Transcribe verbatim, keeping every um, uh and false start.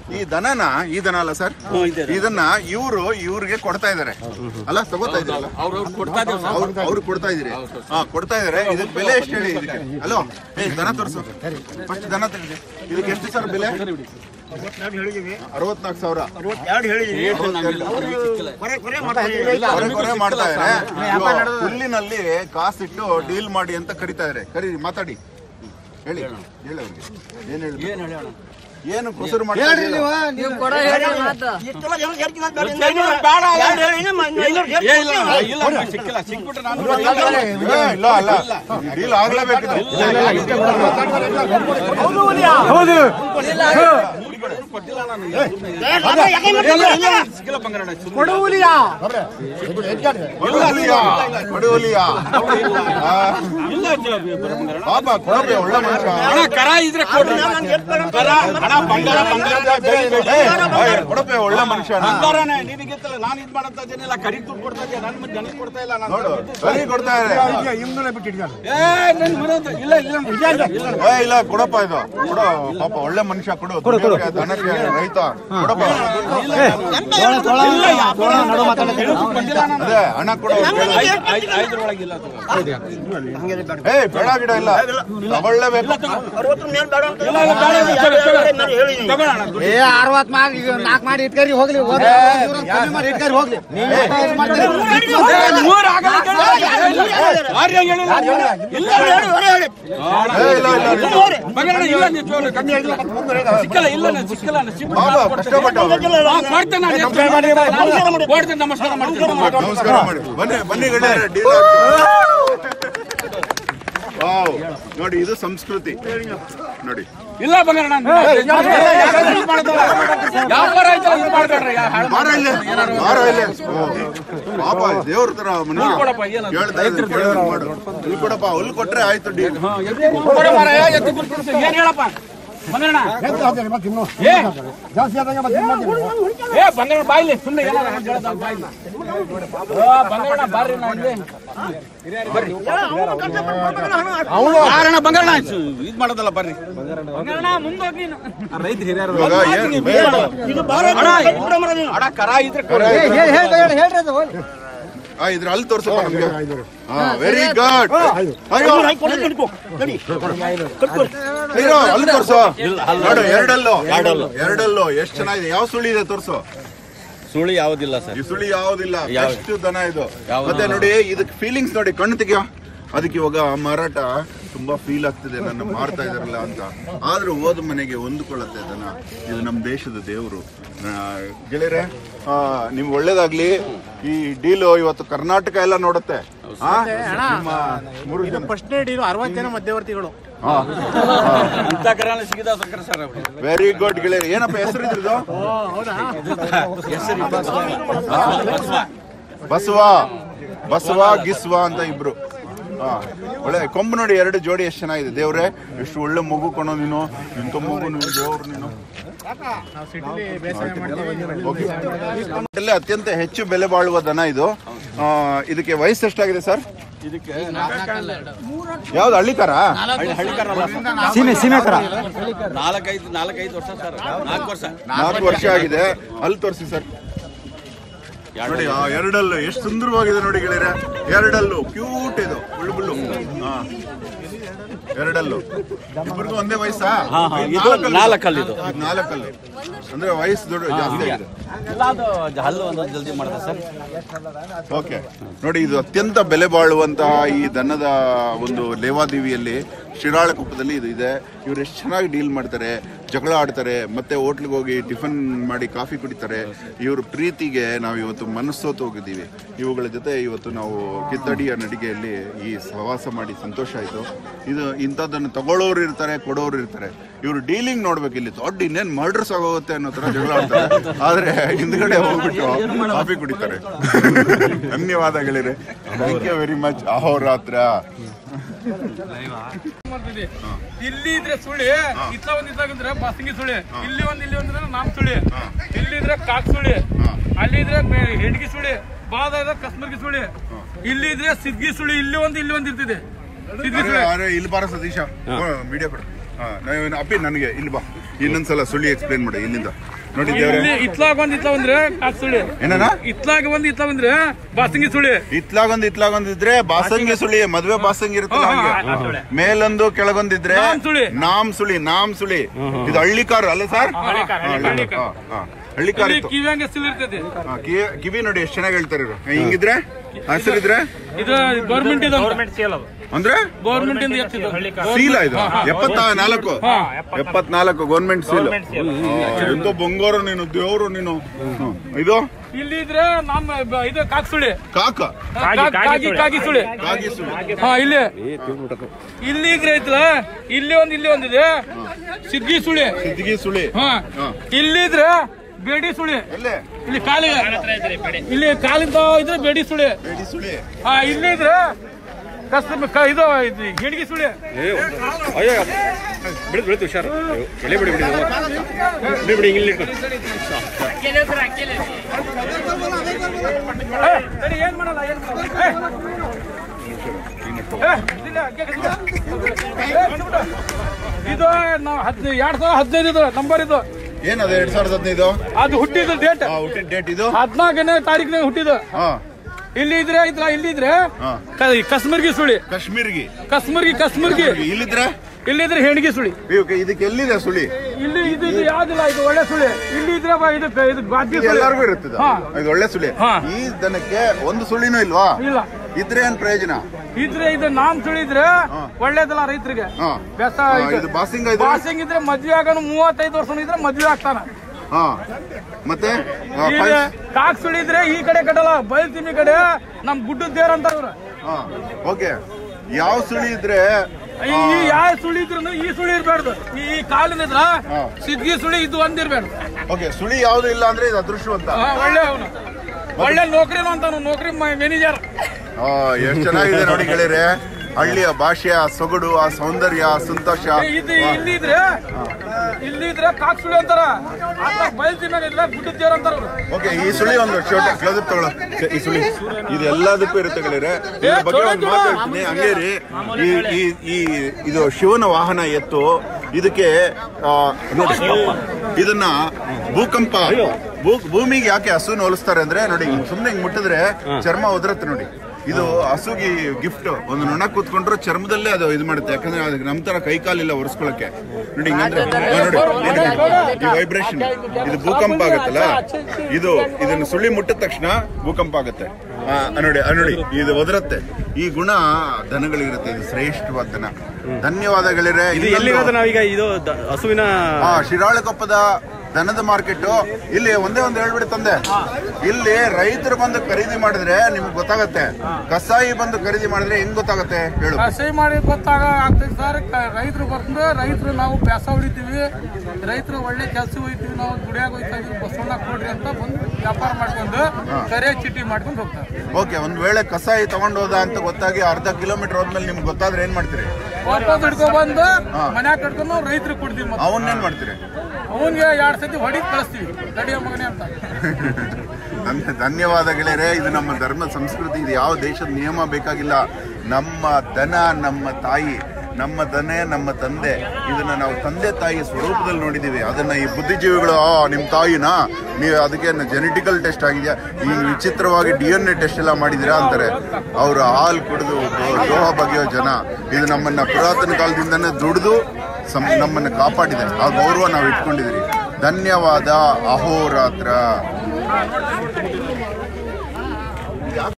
ಈ ದನನ ಈ ದನ ಅಲ್ಲ ಸರ್, ಇದನ್ನ ಇವರು ಇವ್ರಿಗೆ ಕೊಡ್ತಾ ಇದಾರೆ ಅಲ್ಲ, ತಗೋತಾ ಇದ್ರಲ್ಲ ಅವ್ರು ಕೊಡ್ತಾ ಇದ್ರಿ. ಹಾ ಕೊಡ್ತಾ ಇದಾರೆ. ಇದಕ್ಕೆ ಬೆಲೆ ಎಷ್ಟು ಹೇಳಿ ಇದಕ್ಕೆ? ಅಲೋ ಏ ದನ ತೋರಿಸು ಫಸ್ಟ್, ದನ ತೆಗೆದು ಇದಕ್ಕೆ ಎಷ್ಟು ಸರ್ ಬೆಲೆ? ಅರವತ್ನಾಲ್ಕು ಸಾವಿರ ಮಾಡ್ತಾ ಇದಾರೆ. ಹುಲ್ಲಿನಲ್ಲಿ ಕಾಸಿಟ್ಟು ಡೀಲ್ ಮಾಡಿ ಅಂತ ಕರಿತಾ ಇದಾರೆ. ಕರಿ ಮಾತಾಡಿ, ಹೇಳಿ ಹೇಳಿ ಅವ್ರಿಗೆ ಏನ್ ಹೇಳಿ, ಏನು ಕುಸುರು ಮಾಡ್ತಾ ಇಲ್ಲ ಅಲ್ಲ, ಡೀಲ್ ಆಗ್ಲೇಬೇಕು. ಒಳ್ಳೆ ಕೊಡಪೆ ಒಳ್ಳೆ ಮನುಷ್ಯ. ನಾನು ಇದ್ ಮಾಡಂತ ಜನ ಕರಿ ದುಡ್ಡು ಕೊಡ್ತಾ ಇದ್ದೆ, ನನ್ನ ಮುಂದೆ ಜನಕ್ಕೆ ಕೊಡ್ತಾ ಇಲ್ಲ. ಕರಿ ಕೊಡ್ತಾ ಇಲ್ಲ, ಇಲ್ಲ ಕೊಡಪ್ಪ ಇದು ಕೊಡು. ಪಾಪ ಒಳ್ಳೆ ಮನುಷ್ಯ, ಕೊಡು ದನಕ್ಕೆ ರೈತ ಕೊಡಪ್ಪ. ಅದೇ ಹಣ ಕೊಡು. ಏ ಬೇಡ ಗಿಡ ಇಲ್ಲ, ತಗೊಳ್ಳೇಬೇಕು. ಅರವತ್ ಮಾಡಿ ನಾಲ್ಕು ಮಾಡಿ ಇಟ್ಕರಿ ಹೋಗ್ಲಿ, ಮಾಡಿ ಇಟ್ಕರಿ ಹೋಗ್ಲಿ. ನಮಸ್ಕಾರ ಮಾಡಿ ಬನ್ನಿ ಬನ್ನಿ ನೋಡಿ, ಇದು ಸಂಸ್ಕೃತಿ ನೋಡಿ. ಇಲ್ಲ ಬಂಗಾರಣ್ಣ, ಪಾಪ ದೇವ್ರ ತರ ಮನುಷ್ಯ ಮಾಡು. ಇಲ್ಲಿ ಕೊಡಪ್ಪ, ಹುಲ್ಲು ಕೊಟ್ರೆ ಆಯ್ತು ಡೀಲ್. ಏನ್ ಹೇಳಪ್ಪ ಬಂಗಾರಣ್ಣ, ಏ ಬಂಗಾರಣ್ಣ ಬಾಯ್ಲಿ ಸುಮ್ಮನೆ ಬಂಗಾರಣ್ಣ ಬಾರ್ರಿ ಬಂಗಾರಣ್ಣ ಇದ್ ಮಾಡೋದಲ್ಲ ಬರ್ರಿ. ರೈತ ಹಿರಿಯರು ಕರ ಇದ್ರೆ ಇದ್ರ ಅಲ್ಲಿ ತೋರ್ಸಪ್ಪ ನಮ್ಗೆ. Very good. ಅಲ್ಲಿ ತೋರ್ಸು ನೋಡು, ಎರಡಲ್ಲೋ ಎರಡಲ್ಲೋ ಎಷ್ಟು ಚೆನ್ನಾಗಿದೆ. ಯಾವ ಸುಳಿ ಇದೆ ತೋರ್ಸು. ಸುಳಿ ಯಾವುದಿಲ್ಲ ಸರ್, ಈ ಸುಳಿ ಯಾವುದಿಲ್ಲ. ಎಷ್ಟು ದನ ಇದು. ಮತ್ತೆ ನೋಡಿ ಇದಕ್ಕೆ ಫೀಲಿಂಗ್ಸ್ ನೋಡಿ, ಕಣ್ಣು ತೆಗಿಯೋ. ಅದಕ್ಕೆ ಇವಾಗ ಮಾರಾಟ ತುಂಬಾ ಫೀಲ್ ಆಗ್ತಿದೆ, ನನ್ನ ಮಾರ್ತಾ ಇದಾರಲ್ಲ ಅಂತ. ಆದ್ರೂ ಹೋದ ಮನೆಗೆ ಹೊಂದ್ಕೊಳ್ಳುತ್ತೆ ದನ. ಇದು ನಮ್ಮ ದೇಶದ ದೇವರು. ಗೆಳೆಯರೆ, ನಿಮ್ಗೆ ಒಳ್ಳೇದಾಗ್ಲಿ. ಈ ಡೀಲು ಇವತ್ತು ಕರ್ನಾಟಕ ಎಲ್ಲ ನೋಡುತ್ತೆ. ಫಸ್ಟ್ನೇ ಡೀಲು ಅರವತ್ತು ಜನ ಮಧ್ಯವರ್ತಿಗಳು. ವೆರಿ ಗುಡ್ ಗೆಳೆಯರೆ. ಏನಪ್ಪ ಹೆಸರು ಇದ್ರದ್ದು? ಬಸವ ಬಸವ ಗಿಸ್ವ ಅಂತ ಇಬ್ರು. ಹಾ ಒಳ್ಳೆ ಕೊಂಬು ನೋಡಿ, ಎರಡು ಜೋಡಿ ಎಷ್ಟು ಚೆನ್ನಾಗಿದೆ. ದೇವ್ರೆ ಎಷ್ಟು ಒಳ್ಳೆ ಮಗು ಕಣೋ ನೀನು, ಇಂಥ ಮಗು ನೀವು ದೇವ್ರು ನೀನು. ಅತ್ಯಂತ ಹೆಚ್ಚು ಬೆಲೆ ಬಾಳುವ ದನ ಇದು. ಇದಕ್ಕೆ ವಯಸ್ಸು ಎಷ್ಟಾಗಿದೆ ಸರ್? ಇದಕ್ಕೆ ಯಾವ್ದು ಹಳ್ಳಿಕಾರ? ನಾಲ್ಕೈದು ನಾಲ್ಕೈದು ವರ್ಷ ಸರ್, ನಾಲ್ಕು ವರ್ಷ ನಾಲ್ಕು ವರ್ಷ ಆಗಿದೆ. ಅಲ್ಲಿ ತೋರಿಸಿ ಸರ್. ನೋಡಿ ಎರಡಲ್ಲು ಎಷ್ಟು ಸುಂದರವಾಗಿದೆ ನೋಡಿ ಗೆಳೆಯರೆ. ಎರಡಲ್ಲು ಕ್ಯೂಟ್ ಇದು, ಬುಳ್ಳು ಬುಳ್ಳು. ಹಾ ಎರಡಲ್ಲು ಇಬ್ಬರಿಗೂ ಒಂದೇ ವಯಸ್ಸಾ? ನಾಲ್ಕಲ್ಲಿ ಇದು ನಾಲ್ಕಲ್ಲಿ ಅಂದ್ರೆ ವಯಸ್ಸು ದೊಡ್ಡ ಜಾಸ್ತಿ ಆಗಿದೆ. ಹಲ್ಲು ಒಂದೊಂದು ಜಲ್ದಿ ಮಾಡ್ತಾರೆ ಸರ್. ಓಕೆ ನೋಡಿ, ಇದು ಅತ್ಯಂತ ಬೆಲೆ ಬಾಳುವಂತಹ ಈ ದನದ ಒಂದು ಲೇವಾದೇವಿಯಲ್ಲಿ ಶಿರಾಳಕೊಪ್ಪದಲ್ಲಿ ಇದು ಇದೆ. ಇವ್ರು ಎಷ್ಟು ಚೆನ್ನಾಗಿ ಡೀಲ್ ಮಾಡ್ತಾರೆ, ಜಗಳ ಆಡ್ತಾರೆ, ಮತ್ತೆ ಹೋಟ್ಲಿಗೆ ಹೋಗಿ ಟಿಫನ್ ಮಾಡಿ ಕಾಫಿ ಕುಡಿತಾರೆ. ಇವ್ರ ಪ್ರೀತಿಗೆ ನಾವು ಇವತ್ತು ಮನಸ್ಸೋತು ಹೋಗಿದ್ದೀವಿ. ಇವುಗಳ ಜೊತೆ ಇವತ್ತು ನಾವು ಕಿತ್ತಡಿಯ ನಡಿಗೆಯಲ್ಲಿ ಈ ಸಹವಾಸ ಮಾಡಿ ಸಂತೋಷ ಆಯಿತು. ಇದು ಇಂಥದ್ದನ್ನು ತಗೊಳ್ಳೋರು ಇರ್ತಾರೆ, ಕೊಡೋರು ಇರ್ತಾರೆ. ಇವರು ಡೀಲಿಂಗ್ ನೋಡ್ಬೇಕು. ಇಲ್ಲಿ ದೊಡ್ಡ ಇನ್ನೇನು ಮರ್ಡರ್ಸ್ ಆಗೋಗುತ್ತೆ ಅನ್ನೋ ಥರ ಜಗಳ ಆಡ್ತಾರೆ, ಆದರೆ ಹಿಂದ್ಗಡೆ ಹೋಗ್ಬಿಟ್ಟು ಕಾಫಿ ಕುಡಿತಾರೆ. ಧನ್ಯವಾದಗಳಿರಿ. Thank you very much. ಅಹೋರಾತ್ರ. ಇಲ್ಲಿ ಇದ್ರೆ ಸುಳಿ, ಇತ್ಲ ಒಂದ್ ಇದ್ಲಾಗಂದ್ರೆ ಬಾಸಂಗಿ ಸುಳಿ, ಇಲ್ಲಿ ಒಂದ್ ಇಲ್ಲಿ ಒಂದ್ರೆ ನಾಮ್ ಸುಳಿ, ಇಲ್ಲಿ ಇದ್ರೆ ಕಾಕ್ ಸುಳಿ, ಅಲ್ಲಿ ಇದ್ರೆ ಹೆಡ್ಗಿ ಸುಳಿ, ಬಾದ ಇದ್ರೆ ಕಸ್ಮರ್ಗಿ ಸುಳಿ, ಇಲ್ಲಿ ಇದ್ರೆ ಸಿದ್ಗಿ ಸುಳಿ, ಇಲ್ಲಿ ಒಂದ್ ಇಲ್ಲಿ ಒಂದ್ ಇರ್ತಿದೆ. ಇಲ್ಲಿ ಬಾರ ಸತೀಶ, ಮೀಡಿಯಾ ಕೊಡು. ಅಪ್ಪಿ ನನಗೆ ಇಲ್ಲಿ ಬಾ, ಇನ್ನೊಂದ್ಸಲ ಸುಳಿ ಎಕ್ಸ್ಪ್ಲೇನ್ ಮಾಡಿ ಇಲ್ಲಿಂದ. ನೋಡಿ ದೇವ್ರೆ. ಇಲ್ಲಿ ಇತ್ಲಾಗ ಒಂದ್ ಇತ್ಲಾಗ ಬಂದ್ರೆ ಕಾಕ್ ಸುಳಿ. ಏನಣ್ಣ? ಇತ್ಲಾಗ ಒಂದ್ ಇತ್ಲಾಗ ಬಂದ್ರೆ ಬಾಸಂಗಿ ಸುಳಿ. ಇತ್ಲಾಗೊಂದ್ ಇತ್ಲಾಗೊಂದಿದ್ರೆ ಬಾಸಂಗಿ ಸುಳಿ, ಮದ್ವೆ ಬಾಸಂಗಿ ಇರುತ್ತಲ್ಲ ಹಂಗೆ. ಮೇಲೊಂದು ಕೆಳಗೊಂದಿದ್ರೆ ನಾಮ್ ಸುಳಿ. ನಾಮ್ ಸುಳಿ ನಾಮ್ ಸುಳಿ. ಇದು ಹಳ್ಳಿಕಾರು ಅಲ್ಲ ಸರ್? ಹಳ್ಳಿಕಾರ್ ಇಲ್ಲಿ ಇತ್ತು. ಕಿವಿ ಹಂಗೆ ಸಿಲ್ ಇರ್ತೈತಿ. ಹಾ, ಕಿವಿ- ಕಿವಿ ನೋಡಿ ಎಷ್ಟು ಚೆನ್ನಾಗಿ ಹೇಳ್ತಾರೆ ಇವ್ರು. ಹಿಂಗಿದ್ರೆ ಹಸಿರಿದ್ರೆ ಇದು ಗೌರ್ಮೆಂಟ್ ಇದು ಅಂದ್ರೆ ಗೌರ್ಮೆಂಟ್ ಇಂದ ಎತ್ತಿದ್ದು ಸೀಲ ಇದು ಎಪ್ಪತ್ತ ನಾಲ್ಕು ಎಪ್ಪತ್ನಾಲ್ಕು ಗೌರ್ಮೆಂಟ್ ಸೀಲ್. ಎಂತ ಬಂಗಾರ ನೀನು, ದೇವ್ರು ನೀನು. ಹ್ಮ್. ಇದು ಇಲ್ಲಿ ಇದ್ರೆ ನಮ್ಮ ಬ- ಇದು ಕಾಕ್ ಸುಳಿ. ಕಾಕ ಕಾಗಿ ಕಾಗಿ ಸುಳಿ. ಕಾಗಿ ಸುಳಿ. ಹಾ ಇಲ್ಲಿ ಇಲ್ಲಿ ಇದ್ರೆ ಐತಲ್ಲ, ಇಲ್ಲಿ ಒಂದ್ ಇಲ್ಲಿ ಒಂದಿದೆ ಸಿಗ್ಗಿ ಸುಳಿ. ಸಿದ್ಗಿ ಸುಳಿ. ಹಾ ಹಾ. ಇಲ್ಲಿದ್ರೆ ಬೇಡಿ ಸುಳಿ. ಎಲ್ಲೇ ಇಲ್ಲಿ ಕಾಲಿಗೆ ಇಲ್ಲಿ ಕಾಲಿಂದ ಇದ್ರೆ ಬೇಡಿ ಸುಳಿ. ಬೇಡಿ ಸುಳಿ. ಹಾ ಇಲ್ಲಿ ಇದ್ರೆ ಕಸ್ ಇದು ಗಿಡ್ಗಿ ಸುಳಿ. ಅಯ್ಯೋ ಬಿಡಿದು ಬಿಡಿತು ಹುಷಾರು ಎಳೆ ಬಿಡಿ ಬಿಡಿ ಬಿಡಿ ಬಿಡಿ ಇಲ್ಲಿ ಏನ್ ಮಾಡಲ್ಲ ಏನ್ ಮಾಡಲ್ಲ. ಇದು ನಾವು ಹದಿನೈದು ಎರಡ್ ಸಾವಿರದ ಹದಿನೈದು ಇದು ನಂಬರ್ ಇದು. ಏನದು ಎರಡ್ ಸಾವಿರದ ಹದಿನೈದು ಅದು ಹುಟ್ಟಿದ ಡೇಟ್ ಹುಟ್ಟಿದ ಡೇಟ್ ಇದು. ಹದಿನಾಲ್ಕನೇ ತಾರೀಕಿನಾಗ ಹುಟ್ಟಿದ್ದು. ಹಾ ಇಲ್ಲಿ ಇದ್ರೆ ಇದ್ರ ಇಲ್ಲಿದ್ರೆ ಹಾ. ಕಸ್ಮರ್ಗಿ ಸುಳಿ. ಕಾಶ್ಮೀರ್ಗಿ ಕಸ್ಮರ್ಗಿ ಕಸ್ಮರ್ಗಿ ಇಲ್ಲಿದ್ರೆ ಇಲ್ಲಿದ್ರೆ ಹೆಣ್ಗಿ ಸುಳಿ. ಇವಕ್ಕೆ ಇದಕ್ಕೆ ಎಲ್ಲಿದೆ ಸುಳಿ? ಇಲ್ಲಿ ಇದು ಇದು ಯಾವ್ದಿಲ್ಲ, ಇದು ಒಳ್ಳೆ ಸುಳಿ. ಇಲ್ಲಿ ಇದ್ರೆ ಬಾ, ಇದು ಇದು ಬಾಕಿ ಸುಳಿ. ಎಲ್ಲರಿಗೂ ಇರುತ್ತದೆ. ಹಾ. ಇದು ಒಳ್ಳೆ ಸುಳಿ. ಹಾ. ಈ ದನಕ್ಕೆ ಒಂದು ಸುಳಿನೂ ಇಲ್ವಾ? ಇಲ್ಲ. ಇದ್ರೆ ಏನ್ ಪ್ರಯೋಜನ? ಇದ್ರೆ ಇದು ನಾಮ್ ಸುಳಿ ಇದ್ರೆ ಹಾ. ಒಳ್ಳೇದಲ್ಲ ರೈತರಿಗೆ. ಹಾ. ಬೆಸ ಹಾ, ಇದು ಇದು ಬಾಸಿಂಗ ಇದ್ರೆ? ಬಾಸಿಂಗ್ ಇದ್ರೆ ಮದ್ವೆ ಆಗೋನು ಮೂವತ್ತೈದು ವರ್ಷ ಇದ್ರೆ ಮದ್ವೆ ಆಗ್ತಾನ. ಹಾ ಮತ್ತೆ ಹಾ, ಈಗ ಫೈಲ್ಸ್? ಕಾಕ್ ಸುಳಿ ಇದ್ರೆ ಈ ಕಡೆ ಕಟ್ಟಲ್ಲ, ಬಯಲ್ತಿಮಿ ಕಡೆ ನಮ್ ಗುಡ್ಡದ ದೇವ್ರ ಅಂತ ಇವ್ರು. ಹಾ ಓಕೆ. ಯಾವ ಸುಳಿ ಇದ್ರೆ ಈ ಈ ಯಾವ ಸುಳಿ ಇದ್ರು ಈ ಸುಳಿ ಇರ್ಬಾರ್ದು. ಈ ಕಾಲಿನ ಇದ್ರ ಹಾ. ಸಿದ್ಗಿ ಸುಳಿ ಇದು ಒಂದಿರ್ಬೇಡ್ದು. ಓಕೆ ಸುಳಿ ಯಾವ್ದು ಇಲ್ಲ ಅಂದ್ರೆ ಇದು ಅದೃಷ್ಟವಂತ. ಹಾ, ಒಳ್ಳೆ ಅವನು ಒಳ್ಳೆ ನೌಕರಿನೂ ಅಂತಾನು, ನೌಕರಿ ಮ್ಯಾನೇಜರ್. ಆ ಎಷ್ಟು ಚೆನ್ನಾಗಿದೆ ನೋಡಿ ಗೆಳೆಯರೆ. ಹಳ್ಳಿಯ ಭಾಷೆಯ ಸೊಗಡು, ಆ ಸೌಂದರ್ಯ, ಸಂತೋಷ. ಇದು ಇಲ್ಲಿದ್ರೆ ಇಲ್ಲಿದ್ರೆ ಕಾಕ್ ಸುಳಿ ಅಂತಾರ, ಬಯಲ್ತಿಮ್ಯಾಗ ಇದ್ರೆ ಗುಡ್ಡದ ದೇವ್ರ ಅಂತಾರ ಅವ್ರು. ಓಕೆ ಈ ಸುಳಿ ಒಂದು ಶೋಟ ಕ್ಲೋಸ್ ತಗೊಳ್ಳೋ. ಈ ಸುಳಿ ಇದು ಎಲ್ಲದಕ್ಕೂ ಇರುತ್ತೆ ಗೆಳೆಯರೆ. ಇದ್ರ ಬಗ್ಗೆ ಒಂದು ಮಾತಾಡ್ತೀನಿ ಹಂಗೆ ರೀ. ಈ ಈ- ಈ ಇದು ಶಿವನ ವಾಹನ ಎತ್ತು. ಇದಕ್ಕೆ ಆ, ನೋಡಿ ಇದನ್ನ ಭೂಕಂಪ ಭೂ ಭೂಮಿಗೆ ಯಾಕೆ ಹಸುನ ಹೋಲಿಸ್ತಾರೆ ಅಂದ್ರೆ ನೋಡಿ, ಸುಮ್ನೆ ಹಿಂಗ್ ಮುಟ್ಟಿದ್ರೆ ಚರ್ಮ ಉದುರತ್ತೆ ನೋಡಿ. ಇದು ಹಸುಗಿ ಗಿಫ್ಟ್. ಒಂದು ನೊಣ ಕೂತ್ಕೊಂಡ್ರೆ ಚರ್ಮದಲ್ಲೇ ಅದು ಇದು ಮಾಡುತ್ತೆ. ಯಾಕಂದ್ರೆ ಅದಕ್ಕೆ ನಮ್ ತರ ಕೈ ಕಾಲಿಲ್ಲ ಒರೆಸ್ಕೊಳಕ್ಕೆ. ನೋಡಿ ಹಿಂಗಂದ್ರೆ ನೋಡಿ ಈ ವೈಬ್ರೇಷನ್, ಇದು ಭೂಕಂಪ ಆಗುತ್ತಲ್ಲ, ಇದು ಇದನ್ನು ಸುಳಿ ಮುಟ್ಟಿದ ತಕ್ಷಣ ಭೂಕಂಪ ಆಗುತ್ತೆ. ಆ, ನೋಡಿ ಆ, ನೋಡಿ ಇದು ಒದರತ್ತೆ. ಈ ಗುಣ ದನಗಳಿರುತ್ತೆ. ಇದು ಶ್ರೇಷ್ಠವಾದ ದನ. ಧನ್ಯವಾದಗಳಿರೆ. ಇದು ಎಲ್ಲಿರೋದು ನಾವೀಗ? ಇದು ದ- ಹಸುವಿನ ಆ ಶಿರಾಳಕೊಪ್ಪದ ದನದ ಮಾರ್ಕೆಟ್. ಇಲ್ಲಿ ಒಂದೇ ಒಂದು ಹೇಳ್ಬಿಡಿ ತಂದೆ, ಇಲ್ಲಿ ರೈತರು ಬಂದು ಖರೀದಿ ಮಾಡಿದ್ರೆ ನಿಮ್ಗೆ ಗೊತ್ತಾಗತ್ತೆ. ಕಸಾಯಿ ಬಂದು ಖರೀದಿ ಮಾಡಿದ್ರೆ ಹೆಂಗ್ ಗೊತ್ತಾಗತ್ತೆ ಹೇಳು? ಕಸಾಯಿ ಮಾಡಿ ಗೊತ್ತಾಗ ಆಗ್ತೈತಿ ಸರ್. ರೈತರು ಬಂದ್ರೆ ರೈತರು ನಾವು ಪ್ಯಾಸ ಹೊಡಿತೀವಿ, ರೈತರು ಒಳ್ಳೆ ಕೆಲಸ ಹೋಗ್ತೀವಿ, ನಾವು ಗುಡಿಯಾಗ ಹೋಗ್ತಾ ಇದೀವಿ, ಬಸವಣ್ಣ ಕೊಡ್ರಿ ಅಂತ ಬಂದು ವ್ಯಾಪಾರ ಮಾಡ್ಕೊಂಡು ಕರೆ ಚೀಟಿ ಮಾಡ್ಕೊಂಡು ಹೋಗ್ತಾರೆ. ಓಕೆ, ಒಂದ್ ವೇಳೆ ಕಸಾಯಿ ತಗೊಂಡ್ ಹೋದ ಅಂತ ಗೊತ್ತಾಗಿ ಅರ್ಧ ಕಿಲೋಮೀಟರ್ ಹೋದ್ಮೇಲೆ ನಿಮ್ಗೆ ಗೊತ್ತಾದ್ರೆ ಏನ್ ಮಾಡ್ತೀರಿ? ವಾಪಸ್ ಹಿಡ್ಕೊ ಬಂದು ಮನ್ಯಾಗ ಕಟ್ಕೊಂಡು ನಾವು ರೈತರಿಗೆ ಕೊಡ್ತೀವಿ. ಮತ್ತೆ ಅವನ್ನೇನ್ ಮಾಡ್ತೀರಿ? ಅವನ್ಗೆ ಎರಡ್ ಸತಿ ಹೊಡಿದ್ ಕಳಿಸ್ತೀವಿ, ನಡಿಯೋ ಮಗನೇ ಅಂತ. ಧನ್ಯ- ಧನ್ಯವಾದ ಗೆಳೆಯರೆ. ಇದು ನಮ್ಮ ಧರ್ಮ ಸಂಸ್ಕೃತಿ. ಇದು ಯಾವ ದೇಶದ ನಿಯಮ ಬೇಕಾಗಿಲ್ಲ. ನಮ್ಮ ದನ ನಮ್ಮ ತಾಯಿ, ನಮ್ಮ ದನೆ ನಮ್ಮ ತಂದೆ. ಇದನ್ನ ನಾವು ತಂದೆ ತಾಯಿ ಸ್ವರೂಪದಲ್ಲಿ ನೋಡಿದೀವಿ. ಅದನ್ನ ಈ ಬುದ್ಧಿಜೀವಿಗಳು ಆ ನಿಮ್ ತಾಯಿನಾ, ನೀವು ಅದಕ್ಕೆ ಜೆನೆಟಿಕಲ್ ಟೆಸ್ಟ್ ಆಗಿದೆಯಾ, ಈ ವಿಚಿತ್ರವಾಗಿ ಡಿ ಎನ್ ಎ ಟೆಸ್ಟ್ ಎಲ್ಲ ಮಾಡಿದಿರಾ ಅಂತಾರೆ. ಅವ್ರ ಹಾಲು ಕುಡಿದು ದ್ರೋಹ ಬಗೆಯೋ ಜನ. ಇದು ನಮ್ಮನ್ನ ಪುರಾತನ ಕಾಲದಿಂದನೇ ದುಡಿದು ನಮ್ಮನ್ನ ಕಾಪಾಡಿದೆ. ಆ ಗೌರವ ನಾವು ಇಟ್ಕೊಂಡಿದ್ದೀವಿ. ಧನ್ಯವಾದ. ಅಹೋರಾತ್ರ.